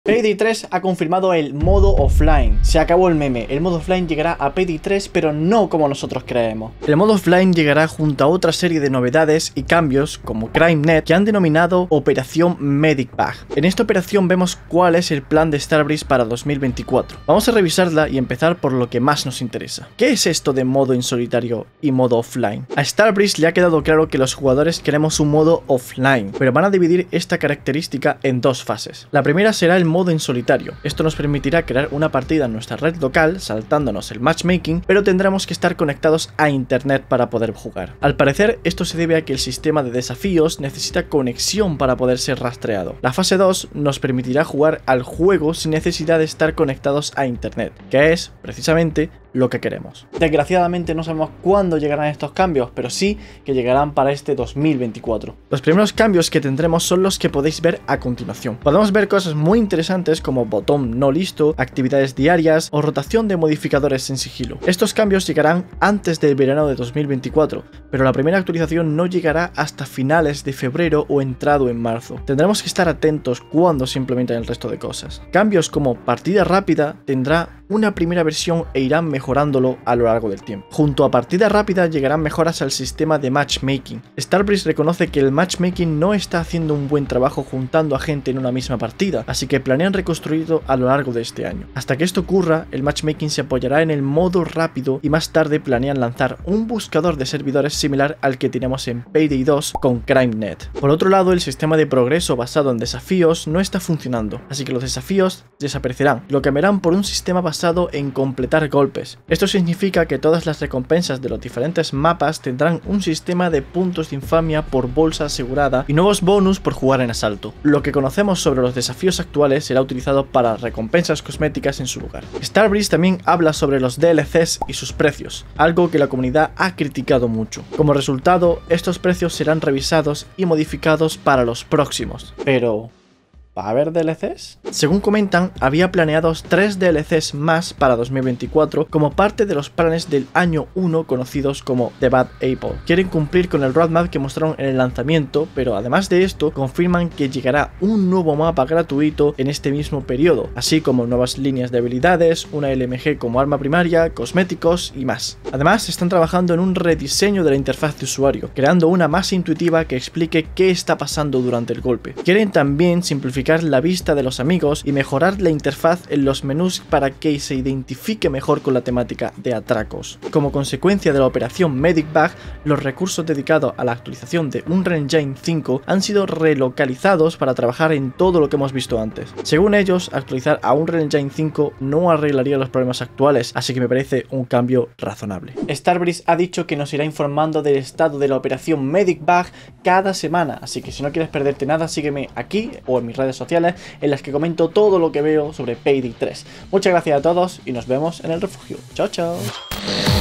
Payday 3 ha confirmado el modo offline. Se acabó el meme. El modo offline llegará a Payday 3, pero no como nosotros creemos. El modo offline llegará junto a otra serie de novedades y cambios como CrimeNet que han denominado Operación Medic Bag. En esta operación vemos cuál es el plan de Starbreeze para 2024. Vamos a revisarla y empezar por lo que más nos interesa. ¿Qué es esto de modo en solitario y modo offline? A Starbreeze le ha quedado claro que los jugadores queremos un modo offline, pero van a dividir esta característica en dos fases. La primera será el modo en solitario. Esto nos permitirá crear una partida en nuestra red local, saltándonos el matchmaking, pero tendremos que estar conectados a internet para poder jugar. Al parecer, esto se debe a que el sistema de desafíos necesita conexión para poder ser rastreado. La fase 2 nos permitirá jugar al juego sin necesidad de estar conectados a internet, que es, precisamente, lo que queremos. Desgraciadamente no sabemos cuándo llegarán estos cambios, pero sí que llegarán para este 2024. Los primeros cambios que tendremos son los que podéis ver a continuación. Podemos ver cosas muy interesantes como botón no listo, actividades diarias o rotación de modificadores en sigilo. Estos cambios llegarán antes del verano de 2024, pero la primera actualización no llegará hasta finales de febrero o entrado en marzo. Tendremos que estar atentos cuando se implementen el resto de cosas. Cambios como partida rápida tendrá una primera versión e irán mejorándolo a lo largo del tiempo. Junto a partida rápida llegarán mejoras al sistema de matchmaking. Starbreeze reconoce que el matchmaking no está haciendo un buen trabajo juntando a gente en una misma partida, así que planean reconstruirlo a lo largo de este año. Hasta que esto ocurra, el matchmaking se apoyará en el modo rápido y más tarde planean lanzar un buscador de servidores similar al que tenemos en Payday 2 con CrimeNet. Por otro lado, el sistema de progreso basado en desafíos no está funcionando, así que los desafíos desaparecerán, lo cambiarán por un sistema basado en completar golpes. Esto significa que todas las recompensas de los diferentes mapas tendrán un sistema de puntos de infamia por bolsa asegurada y nuevos bonus por jugar en asalto. Lo que conocemos sobre los desafíos actuales será utilizado para recompensas cosméticas en su lugar. Starbreeze también habla sobre los DLCs y sus precios, algo que la comunidad ha criticado mucho. Como resultado, estos precios serán revisados y modificados para los próximos. Pero ¿va a haber DLCs? Según comentan, había planeados 3 DLCs más para 2024 como parte de los planes del año 1 conocidos como The Bad Apple. Quieren cumplir con el roadmap que mostraron en el lanzamiento, pero además de esto, confirman que llegará un nuevo mapa gratuito en este mismo periodo, así como nuevas líneas de habilidades, una LMG como arma primaria, cosméticos y más. Además, están trabajando en un rediseño de la interfaz de usuario, creando una más intuitiva que explique qué está pasando durante el golpe. Quieren también simplificar la vista de los amigos y mejorar la interfaz en los menús para que se identifique mejor con la temática de atracos. Como consecuencia de la operación Medic Bag, los recursos dedicados a la actualización de Unreal Engine 5 han sido relocalizados para trabajar en todo lo que hemos visto antes. Según ellos, actualizar a Unreal Engine 5 no arreglaría los problemas actuales, así que me parece un cambio razonable. Starbreeze ha dicho que nos irá informando del estado de la operación Medic Bag cada semana, así que si no quieres perderte nada, sígueme aquí o en mis redes sociales en las que comento todo lo que veo sobre Payday 3. Muchas gracias a todos y nos vemos en el refugio. Chao, chao.